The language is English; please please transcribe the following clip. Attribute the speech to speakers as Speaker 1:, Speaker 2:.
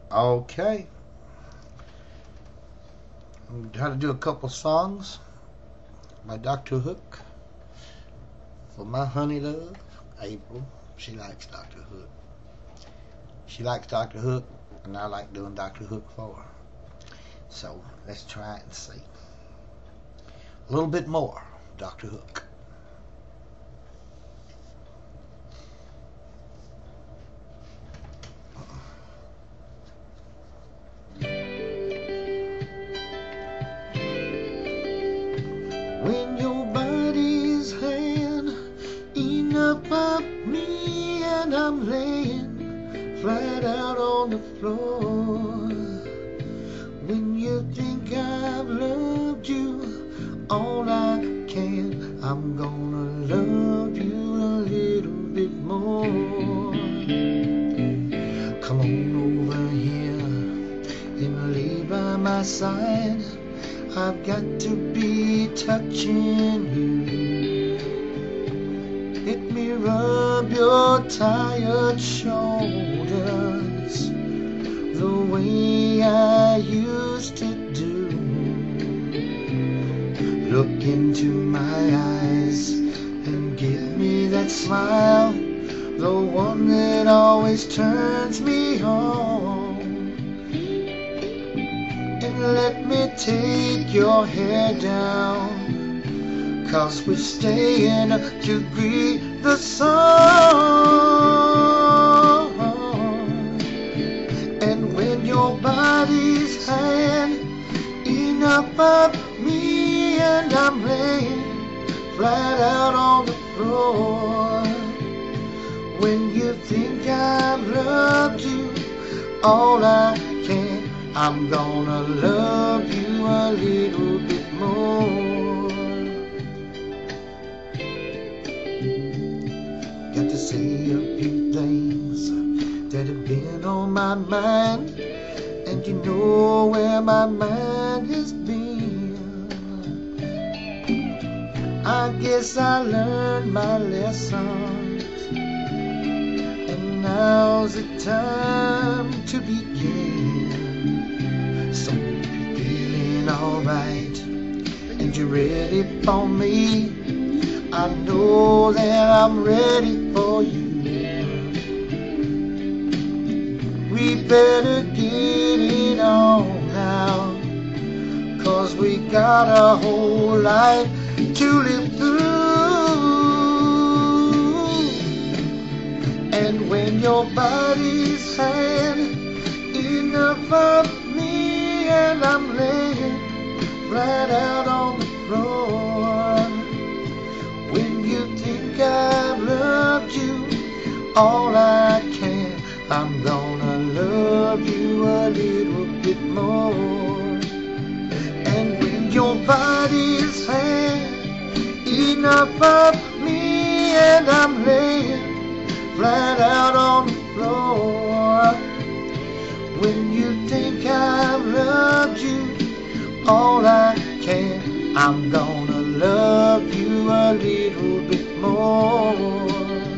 Speaker 1: Okay. How to do a couple songs by Dr. Hook for my honey love, April. She likes Dr. Hook. She likes Dr. Hook, and I like doing Dr. Hook for her. So let's try it and see. A little bit more, Dr. Hook. When your body's hand enough of me and I'm laying flat out on the floor. When you think I've loved you all I can, I'm gonna love you a little bit more. Come on over here and lay by my side. I've got to be touching you. Let me rub your tired shoulders the way I used to do. Look into my eyes and give me that smile, the one that always turns me on. Let me take your hair down, 'cause we're staying to greet the sun. And when your body's had enough of me and I'm laying flat out on the floor, when you think I've loved you all I can, I'm gonna love you a little bit more. Got to say a few things that have been on my mind, and you know where my mind has been. I guess I learned my lessons, and now's the time to begin. So if you're feeling alright and you're ready for me, I know that I'm ready for you. We better get it on now, 'cause we got a whole life to live through. And when your body's had enough of me and I'm laying flat out on the floor, when you think I've loved you all I can, I'm gonna love you a little bit more. And when your body's had enough of me and I'm laying flat out on the floor, when you think I've loved you all I can, I'm gonna love you a little bit more.